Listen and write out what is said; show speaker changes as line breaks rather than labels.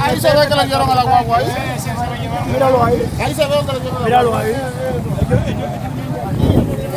Ahí se ve que le dieron a la guagua ahí.
Míralo ahí.
Ahí se ve que le dieron a la guagua.
Míralo ahí.